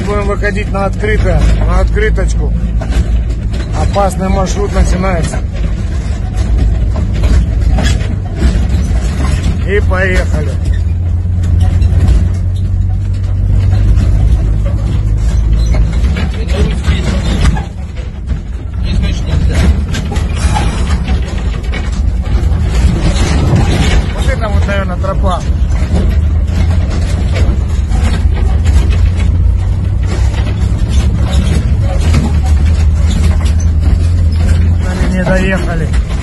будем выходить на открыточку. Опасный маршрут начинается. И поехали. Вот это вот, наверное, тропа. Они не доехали.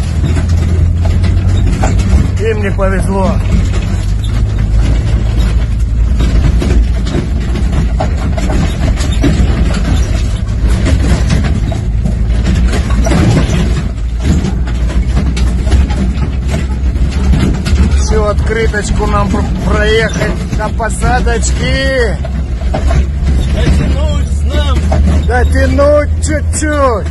Им не повезло. Всю открыточку нам проехать до посадочки. Дотянуть нам. Дотянуть чуть-чуть.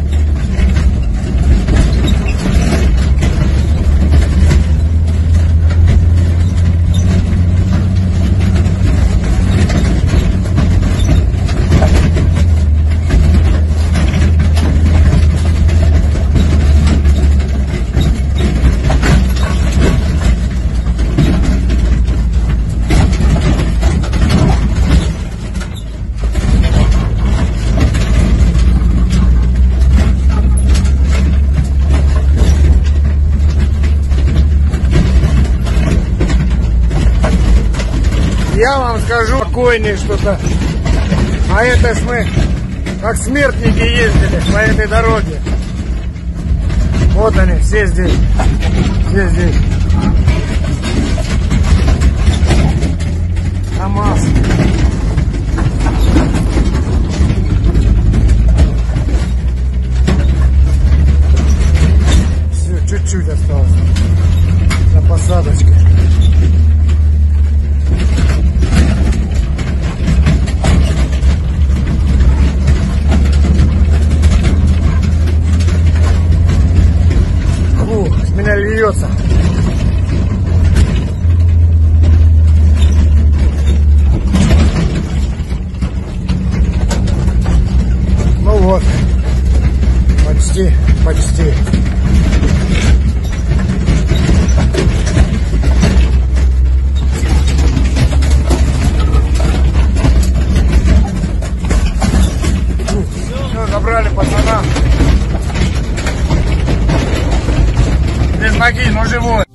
Я вам скажу спокойнее что-то. А это мы как смертники ездили по этой дороге. Вот они, все здесь. Все здесь. КамАЗ. Все, чуть-чуть осталось до посадочки. С меня льется. Ну вот, почти. Все, забрали пацана. Без ноги, но живой.